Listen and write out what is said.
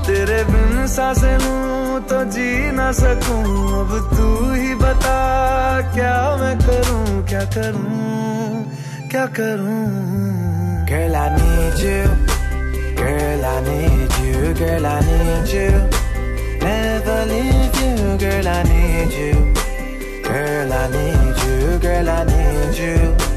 तेरे बिन सांसें लूं तो जी ना सकूं। अब तू ही बता क्या मैं करूं, क्या करूं, क्या करूं। Girl, I need you. Girl, I need you. Girl, I need you. Never leave you. Girl, I need you. Girl, I need you. Girl, I need you.